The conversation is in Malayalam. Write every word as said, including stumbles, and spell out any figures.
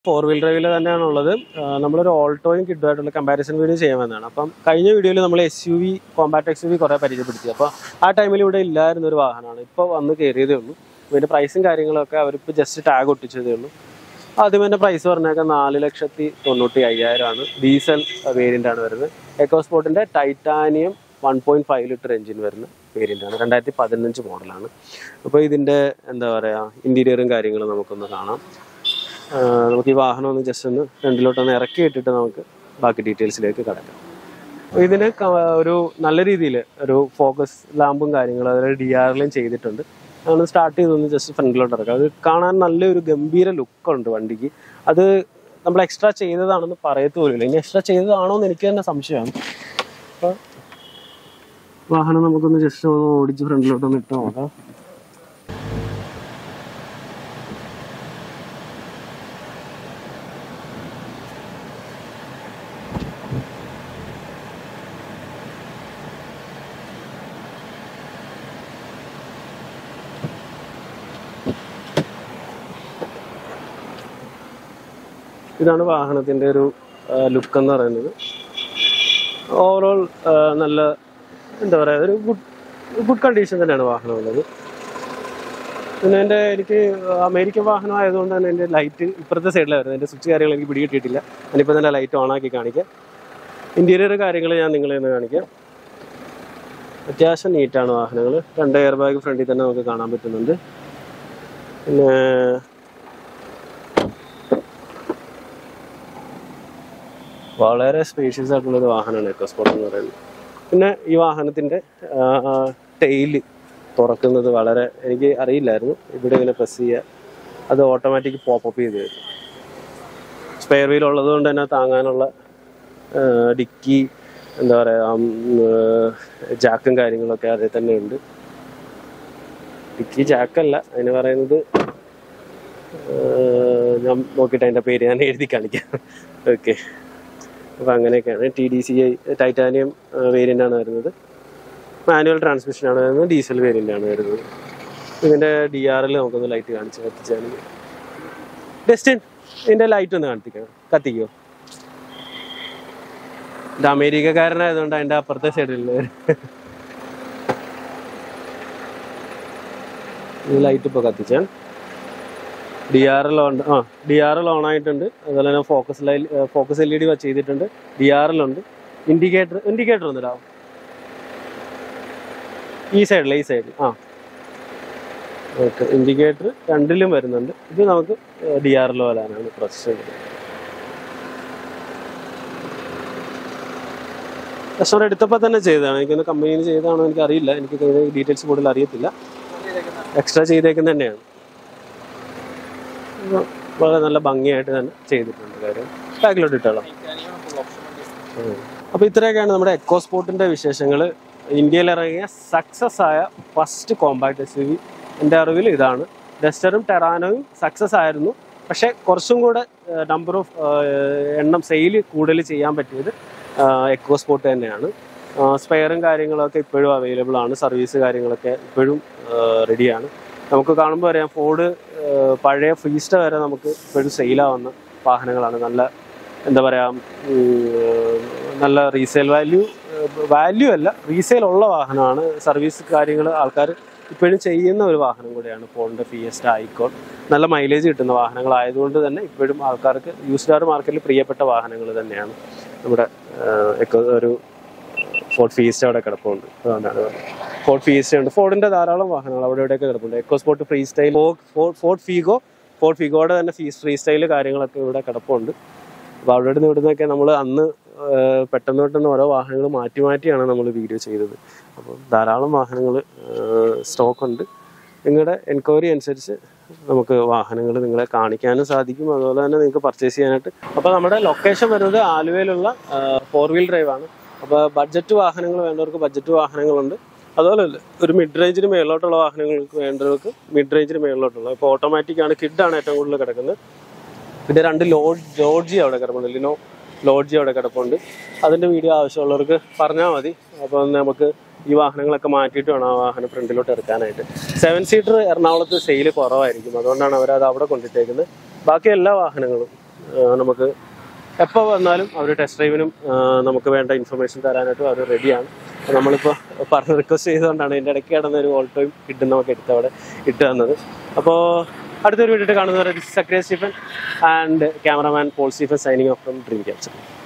ഫോർ വീൽ ഡ്രൈവിൽ തന്നെയാണുള്ളത്. നമ്മളൊരു ഓൾട്ടോയും കിഡുമായിട്ടുള്ള കമ്പാരിസൺ വീഡിയോ ചെയ്യാമെന്നാണ്. അപ്പം കഴിഞ്ഞ വീഡിയോയിൽ നമ്മൾ S U V compact X U V കുറേ പരിചയപ്പെടുത്തി. അപ്പോൾ ആ ടൈമിൽ ഇവിടെ ഇല്ലായിരുന്ന ഒരു വാഹനമാണ്. ഇപ്പോൾ വന്ന് കയറിയതേ ഉള്ളൂ. ഇതിൻ്റെ പ്രൈസും കാര്യങ്ങളൊക്കെ അവരിപ്പോൾ ജസ്റ്റ് ടാഗ് ഒട്ടിച്ചതേ ഉള്ളൂ. ആദ്യം തന്നെ പ്രൈസ് പറഞ്ഞേക്കാൻ നാല് ലക്ഷത്തി തൊണ്ണൂറ്റി അയ്യായിരമാണ്. ഡീസൽ വേരിയൻ്റാണ് വരുന്നത്. എക്കോസ്പോർട്ടിൻ്റെ titanium one point five litre engine വരുന്ന വേരിയൻ്റാണ്. രണ്ടായിരത്തി പതിനഞ്ച് മോഡലാണ്. അപ്പോൾ ഇതിൻ്റെ എന്താ പറയുക ഇൻറ്റീരിയറും കാര്യങ്ങളും നമുക്കൊന്ന് കാണാം. നമുക്ക് ഈ വാഹനം ഒന്ന് ജസ്റ്റ് ഒന്ന് ഫ്രണ്ടിലോട്ടൊന്ന് ഇറക്കി ഇട്ടിട്ട് നമുക്ക് ബാക്കി ഡീറ്റെയിൽസിലേക്ക് കിടക്കാം. അപ്പോൾ ഇതിന് ഒരു നല്ല രീതിയിൽ ഒരു ഫോക്കസ് ലാമ്പും കാര്യങ്ങളും അതായത് ഡി ആറിലും ചെയ്തിട്ടുണ്ട്. അങ്ങനെ സ്റ്റാർട്ട് ചെയ്തൊന്ന് ജസ്റ്റ് ഫ്രണ്ടിലോട്ട് ഇറക്കാം. അത് കാണാൻ നല്ലൊരു ഗംഭീര ലുക്കുണ്ട് വണ്ടിക്ക്. അത് നമ്മൾ എക്സ്ട്രാ ചെയ്തതാണെന്ന് പറയത്ത് പോലുമില്ല. ഇനി എക്സ്ട്രാ ചെയ്തതാണോ എന്ന് എനിക്ക് തന്നെ സംശയമാണ്. അപ്പോൾ വാഹനം നമുക്കൊന്ന് ജസ്റ്റ് ഒന്ന് ഓടിച്ച് ഫ്രണ്ടിലോട്ടൊന്ന് ഇട്ട് നോക്കാം. ഇതാണ് വാഹനത്തിൻ്റെ ഒരു ലുക്ക് എന്ന് പറയുന്നത്. ഓവറോൾ നല്ല എന്താ പറയുക ഒരു ഗുഡ് ഗുഡ് കണ്ടീഷൻ തന്നെയാണ് വാഹനം ഉള്ളത്. പിന്നെ എൻ്റെ എനിക്ക് അമേരിക്കൻ വാഹനം ആയതുകൊണ്ട് തന്നെ എൻ്റെ ലൈറ്റ് ഇപ്പുറത്തെ സൈഡിലാണ് വരുന്നത്. എൻ്റെ സ്വിച്ച് കാര്യങ്ങൾ എനിക്ക് പിടി കിട്ടിയിട്ടില്ല. ഞാനിപ്പോൾ തന്നെ ലൈറ്റ് ഓണാക്കി കാണിക്കാം. ഇൻറ്റീരിയർ കാര്യങ്ങൾ ഞാൻ നിങ്ങളെ ഒന്ന് കാണിക്കാം. അത്യാവശ്യം നീറ്റാണ് വാഹനങ്ങൾ. രണ്ട് എയർ ബാഗ് ഫ്രണ്ടിൽ തന്നെ നമുക്ക് കാണാൻ പറ്റുന്നുണ്ട്. പിന്നെ വളരെ സ്പേഷ്യസ് ആയിട്ടുള്ളൊരു വാഹനമാണ് എക്കോസ്പോർട്ട് എന്ന് പറയുന്നത്. പിന്നെ ഈ വാഹനത്തിൻ്റെ ടെയില് തുറക്കുന്നത് വളരെ എനിക്ക് അറിയില്ലായിരുന്നു. ഇവിടെ ഇങ്ങനെ പ്രസ് ചെയ്യുക, അത് ഓട്ടോമാറ്റിക് പോപ്പപ്പ് ചെയ്ത് വരും. സ്പെയർ വീൽ ഉള്ളത് കൊണ്ട് തന്നെ താങ്ങാനുള്ള ഡിക്കി എന്താ പറയുക ജാക്കും കാര്യങ്ങളൊക്കെ അതിൽ തന്നെ ഉണ്ട്. ഡിക്കി ജാക്കല്ല അതിന് പറയുന്നത്, ഞാൻ നോക്കിയിട്ട് അതിൻ്റെ പേര് ഞാൻ എഴുതി കാണിക്കാം. ഓക്കെ, അപ്പോൾ അങ്ങനെയൊക്കെയാണ്. T D C I titanium വേരിയൻ്റാണ് വരുന്നത്. മാനുവൽ ട്രാൻസ്മിഷനാണ് വരുന്നത്. ഡീസൽ വേരിയൻ്റാണ് വരുന്നത്. ഇതിൻ്റെ ഡി ആറിൽ നമുക്കൊന്ന് ലൈറ്റ് കാണിച്ച് കത്തിച്ചാൽ ഡെസ്റ്റിൻ ഇതിൻ്റെ ലൈറ്റ് ഒന്ന് കാണിപ്പിക്കണം. കത്തിക്കോ? ഇത് അമേരിക്കക്കാരനായതുകൊണ്ട് അതിൻ്റെ അപ്പുറത്തെ സൈഡിലുള്ള ഈ ലൈറ്റ് ഇപ്പോൾ കത്തിച്ചാൽ ഡി ആർ എൽ ഓൺ ആ ഡി ആർ എൽ ഓൺ ആയിട്ടുണ്ട്. അതുപോലെ തന്നെ ഫോക്കസ് ലൈ ഫോക്കസ് എൽ ഇ ഡി വെച്ച് ചെയ്തിട്ടുണ്ട്. ഡി ആർ എൽ ഉണ്ട്. ഇൻഡിക്കേറ്റർ ഇൻഡിക്കേറ്റർ ഒന്ന് ഇടാവും ഈ സൈഡിൽ ഈ സൈഡിൽ ആ ഓക്കെ. ഇൻഡിക്കേറ്റർ രണ്ടിലും വരുന്നുണ്ട്. ഇത് നമുക്ക് ഡി ആർ എൽ വരാനാണ് പ്രൊസസ്സർ. കസ്റ്റമർ എടുത്തപ്പോൾ തന്നെ ചെയ്തതാണ്. എനിക്കൊന്ന് കമ്പനിയിൽ ചെയ്തതാണോ എനിക്ക് അറിയില്ല. എനിക്ക് ഡീറ്റെയിൽസ് കൂടുതൽ അറിയത്തില്ല. എക്സ്ട്രാ ചെയ്തേക്കുന്നത് തന്നെയാണ്. വളരെ നല്ല ഭംഗിയായിട്ട് തന്നെ ചെയ്തിട്ടുണ്ട്. കാര്യം ബാക്കിലോട്ട് ഇട്ടോളാം. അപ്പോൾ ഇത്രയൊക്കെയാണ് നമ്മുടെ എക്കോസ്പോർട്ടിൻ്റെ വിശേഷങ്ങൾ. ഇന്ത്യയിൽ ഇറങ്ങിയ സക്സസ് ആയ first compact S U V എൻ്റെ അറിവിൽ ഇതാണ്. ഡസ്റ്ററും ടെറാനോയും സക്സസ് ആയിരുന്നു. പക്ഷേ കുറച്ചും കൂടെ നമ്പർ ഓഫ് എണ്ണം സെയിൽ കൂടുതൽ ചെയ്യാൻ പറ്റിയത് എക്കോസ്പോർട്ട് തന്നെയാണ്. സ്പെയറും കാര്യങ്ങളൊക്കെ ഇപ്പോഴും അവൈലബിൾ ആണ്. സർവീസ് കാര്യങ്ങളൊക്കെ ഇപ്പോഴും റെഡിയാണ്. നമുക്ക് കാണുമ്പോൾ അറിയാം ഫോർഡ് പഴയ ഫീസ്റ്റ വരെ നമുക്ക് ഇപ്പോഴും സെയിലാവുന്ന വാഹനങ്ങളാണ്. നല്ല എന്താ പറയുക നല്ല റീസെയിൽ വാല്യൂ വാല്യൂ അല്ല റീസെയിൽ ഉള്ള വാഹനമാണ്. സർവീസ് കാര്യങ്ങൾ ആൾക്കാർ ഇപ്പോഴും ചെയ്യുന്ന ഒരു വാഹനം കൂടിയാണ് ഫോർഡിൻ്റെ ഫിയസ്റ്റ ഐക്കോൺ. നല്ല മൈലേജ് കിട്ടുന്ന വാഹനങ്ങളായതുകൊണ്ട് തന്നെ ഇപ്പോഴും ആൾക്കാർക്ക് യൂസ്ഡ് കാർ മാർക്കറ്റിൽ പ്രിയപ്പെട്ട വാഹനങ്ങൾ തന്നെയാണ്. നമ്മുടെ ഒരു ഫോർഡ് ഫിയസ്റ്റ അവിടെ കിടപ്പുണ്ട്. അതുകൊണ്ടാണ് ഫോർഡ് ഫിയസ്റ്റ ഉണ്ട്. ഫോർഡിൻ്റെ ധാരാളം വാഹനങ്ങൾ അവിടെ ഇവിടെയൊക്കെ കിടപ്പുണ്ട്. EcoSport free style, Ford Figo Ford ഫീഗോയുടെ തന്നെ ഫീ ഫ്രീ സ്റ്റൈൽ കാര്യങ്ങളൊക്കെ ഇവിടെ കിടപ്പുണ്ട്. അപ്പോൾ അവിടെ നിന്ന് ഇവിടുന്നൊക്കെ നമ്മൾ അന്ന് പെട്ടെന്ന് പെട്ടെന്ന് ഓരോ വാഹനങ്ങൾ മാറ്റി മാറ്റിയാണ് നമ്മൾ വീഡിയോ ചെയ്തത്. അപ്പോൾ ധാരാളം വാഹനങ്ങൾ സ്റ്റോക്കുണ്ട്. നിങ്ങളുടെ എൻക്വയറി അനുസരിച്ച് നമുക്ക് വാഹനങ്ങൾ നിങ്ങളെ കാണിക്കാനും സാധിക്കും. അതുപോലെ തന്നെ നിങ്ങൾക്ക് പർച്ചേസ് ചെയ്യാനായിട്ട്. അപ്പോൾ നമ്മുടെ ലൊക്കേഷൻ വരുന്നത് ആലുവയിലുള്ള ഫോർ വീൽ ഡ്രൈവ് ആണ്. അപ്പോൾ ബഡ്ജറ്റ് വാഹനങ്ങൾ വേണ്ടവർക്ക് ബഡ്ജറ്റ് വാഹനങ്ങളുണ്ട്. അതുപോലെ ഒരു മിഡ് റേഞ്ചിന് മേളിലോട്ടുള്ള വാഹനങ്ങൾക്ക് വേണ്ടവർക്ക് മിഡ് റേഞ്ചിന് മേളിലോട്ടുള്ള. ഇപ്പോൾ ഓട്ടോമാറ്റിക്കാണ്, കിഡാണ് ഏറ്റവും കൂടുതൽ കിടക്കുന്നത്. പിന്നെ രണ്ട് ലോഡ് ലോഡ്ജി അവിടെ കിടപ്പുണ്ട്. ലിനോ ലോഡ്ജി അവിടെ കിടപ്പുണ്ട്. അതിൻ്റെ വീഡിയോ ആവശ്യമുള്ളവർക്ക് പറഞ്ഞാൽ മതി. അപ്പോൾ നമുക്ക് ഈ വാഹനങ്ങളൊക്കെ മാറ്റിയിട്ട് വേണം ആ വാഹനം ഫ്രണ്ടിലോട്ട് എടുക്കാനായിട്ട്. സെവൻ സീറ്റർ എറണാകുളത്ത് സെയിൽ കുറവായിരിക്കും. അതുകൊണ്ടാണ് അവരത് അവിടെ കൊണ്ടിട്ടേക്കുന്നത്. ബാക്കി എല്ലാ വാഹനങ്ങളും നമുക്ക് എപ്പോൾ വന്നാലും അവർ ടെസ്റ്റ് ഡ്രൈവിനും നമുക്ക് വേണ്ട ഇൻഫർമേഷൻ തരാനായിട്ടും അവർ റെഡിയാണ്. നമ്മളിപ്പോൾ പറഞ്ഞ് റിക്വസ്റ്റ് ചെയ്തുകൊണ്ടാണ് ഇതിൻ്റെ ഇടയ്ക്ക് കിടന്ന ഒരു ഓൾട്ടോയും കിട്ടും നമുക്ക് എടുത്ത് അവിടെ ഇട്ട് തന്നത്. അപ്പോൾ അടുത്തൊരു വീഡിയോ കാണുന്നവരെ this is Zacharia Stephen and cameraman Paul Stephen signing off from Dream capture.